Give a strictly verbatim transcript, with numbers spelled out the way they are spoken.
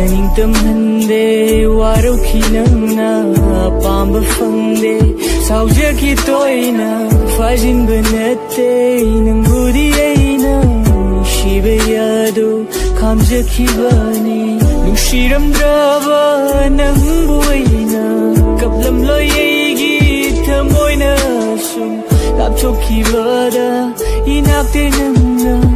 ꯅꯤꯡꯇꯝꯍꯟꯗꯦ ꯋꯥꯔꯧꯈꯤ ꯅꯪꯅ ꯑꯄꯥꯝꯕ ꯐꯪꯗꯦ ꯁꯥꯎꯖꯈꯤ ꯇꯣꯏꯅ ꯐꯥꯖꯤꯟꯕ ꯅꯠꯇꯦ ꯅꯪꯕꯨꯗꯤ ꯑꯩꯅ ꯅꯨꯡꯁꯤꯕ ꯌꯥꯗꯣ ꯈꯥꯝꯖꯈꯤꯕꯅꯤ ꯅꯨꯡꯁꯤꯔꯝꯗ꯭ꯔꯕ ꯅꯪꯕꯨ ꯑꯩꯅ ꯀꯞꯂꯝꯂꯣꯏ ꯑꯩꯒꯤ ꯊꯃꯣꯏꯅ ꯁꯨꯝ ꯂꯥꯞꯊꯣꯛꯈꯤꯕꯗ ꯏꯅꯥꯛꯇ ꯅꯪꯅ